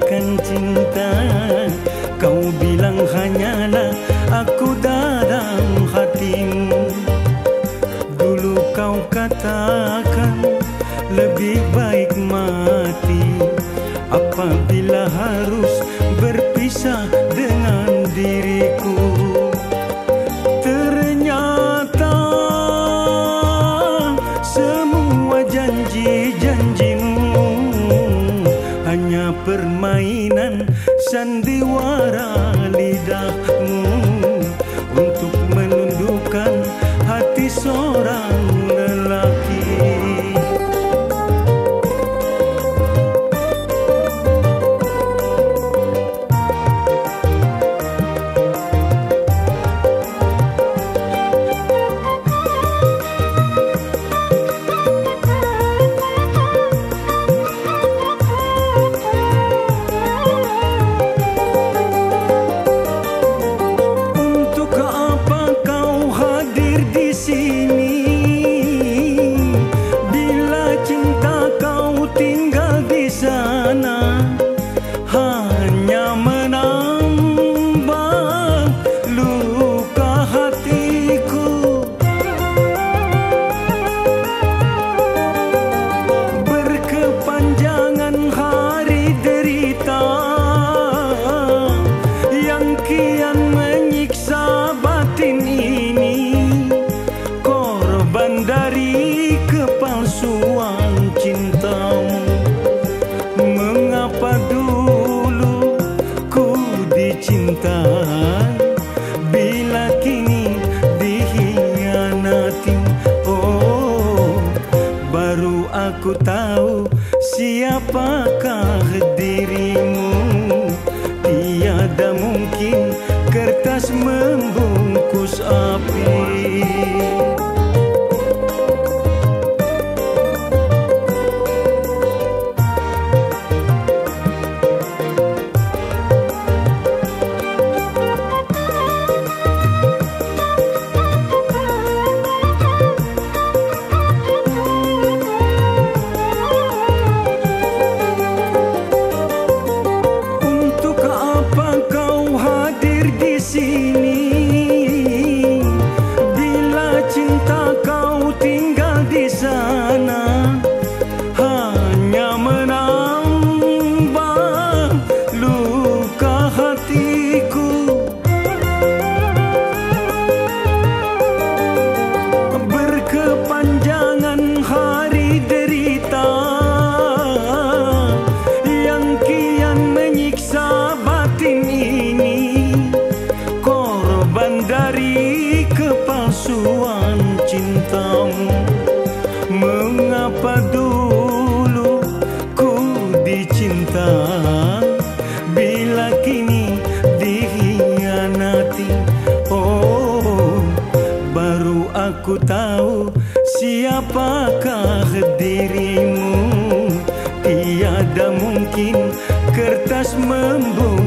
akan cinta. Kau bilang hanyalah aku dalam hatimu. Dulu kau katakan lebih baik mati apabila harus berpisah dengan diriku. Ternyata semua janji-janjimu hanya permainan sandiwara lidahmu untuk menundukkan hati seorang lelaki. Hanya menambah luka hatiku. Berkepanjangan hari derita yang kian menyiksa batin ini, korban dari kepalsuan cintamu. Mengapa dulu ku dicinta bila kini dikhianati? Oh, baru aku tahu siapakah dirimu. Tiada mungkin kertas membungkus api. Bila cinta kau tinggal di sana, hanya menambah luka hatiku. Berkepanjangan hari derita yang kian menyiksa batin ini, dari kepalsuan cintamu. Mengapa dulu ku dicinta bila kini dikhianati? Oh, baru aku tahu siapakah dirimu. Tiada mungkin kertas membungkus